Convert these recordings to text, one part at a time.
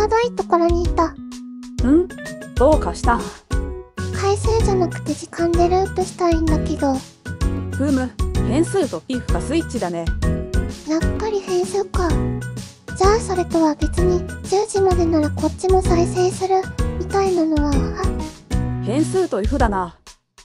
ょうどいいところにいた。 どうかした？ 回数じゃなくて時間でループしたいんだけど。 変数とifかスイッチだね。 やっぱり変数か。じゃあそれとは別に10時までならこっちも再生するみたいなのは変数とifだな。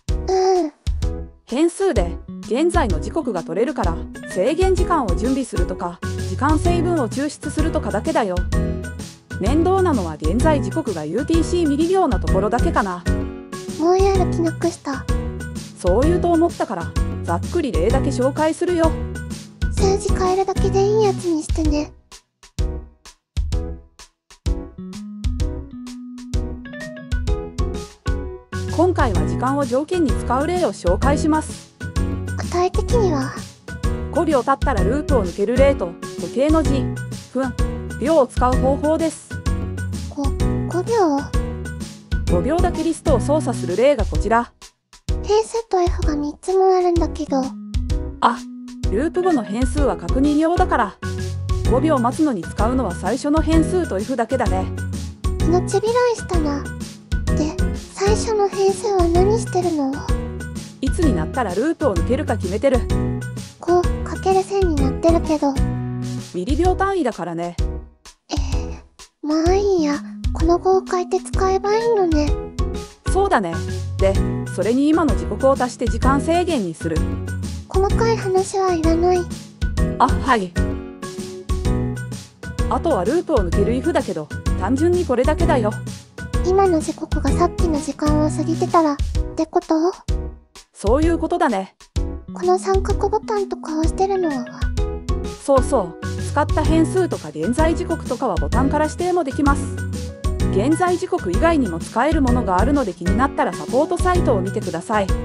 変数で現在の時刻が取れるから制限時間を準備するとか時間成分を抽出するとかだけだよ。面倒なのは現在時刻が UTC ミリ秒なところだけかな。 もうやる気なくした。 そう言うと思ったからざっくり例だけ紹介するよ。 数字変えるだけでいいやつにしてね。 今回は時間を条件に使う例を紹介します。 具体的には 5秒経ったらループを抜ける例と時計の時、分、秒を使う方法です。 5秒 5秒だけリストを操作する例がこちら。 変数と F が3つもあるんだけど。 ループ後の変数は確認用だから5秒待つのに使うのは最初の変数と F だけだね。 命拾いしたな。で、最初の変数は何してるの？ いつになったらループを抜けるか決めてる。 5×1000 になってるけど。 ミリ秒単位だからね。 まあいいや。この5を書いて使えばいいのね。 そうだね。で、それに今の時刻を足して時間制限にする。 細かい話はいらない。 はい。あとはループを抜ける if だけど、単純にこれだけだよ。 今の時刻がさっきの時間を過ぎてたらってこと？ そういうことだね。 この三角ボタンとか押してるのは？ そうそう。使った変数とか現在時刻とかはボタンから指定もできます。現在時刻以外にも使えるものがあるので気になったらサポートサイトを見てください。 じ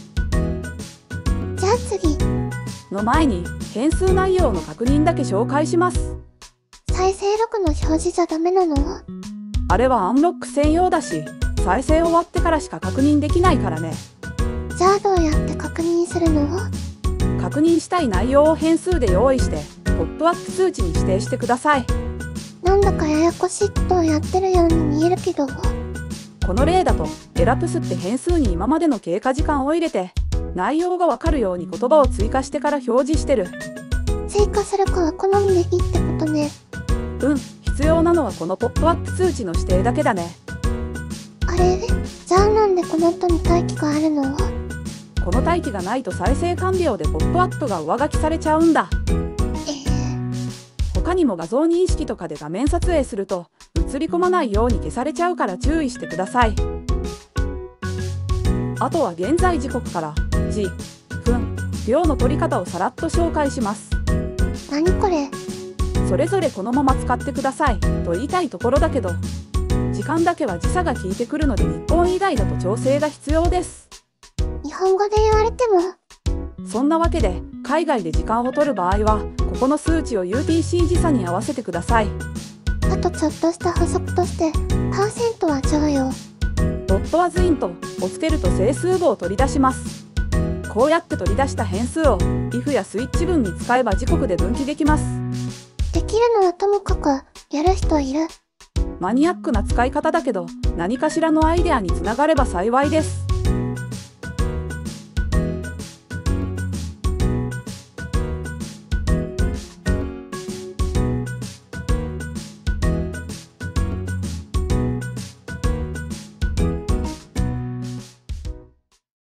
ゃあ次の前に変数内容の確認だけ紹介します。 再生ログの表示じゃダメなの？ あれはアンロック専用だし、再生終わってからしか確認できないからね。 じゃあどうやって確認するの？ 確認したい内容を変数で用意してポップアップ通知に指定してください。 なんだかややこしいことをやってるように見えるけど。 この例だとエラプスって変数に今までの経過時間を入れて内容がわかるように言葉を追加してから表示してる。 追加するかは好みでいいってことね。 必要なのはこのポップアップ通知の指定だけだね。 あれ？じゃあなんでこの後に待機があるの？ この待機がないと再生完了でポップアップが上書きされちゃうんだ。他にも画像認識とかで画面撮影すると映り込まないように消されちゃうから注意してください。あとは現在時刻から時、分、秒の取り方をさらっと紹介します。 何これ？ それぞれこのまま使ってくださいと言いたいところだけど、時間だけは時差が効いてくるので日本以外だと調整が必要です。 日本語で言われても。 そんなわけで海外で時間を取る場合はここの数値を UTC 時差に合わせてください。 あとちょっとした補足としてパーセントは乗用。 ドットワズイントをつけると整数簿を取り出します。こうやって取り出した変数を if やスイッチ文に使えば時刻で分岐できます。 できるのはともかくやる人いる。 マニアックな使い方だけど何かしらのアイデアにつながれば幸いです。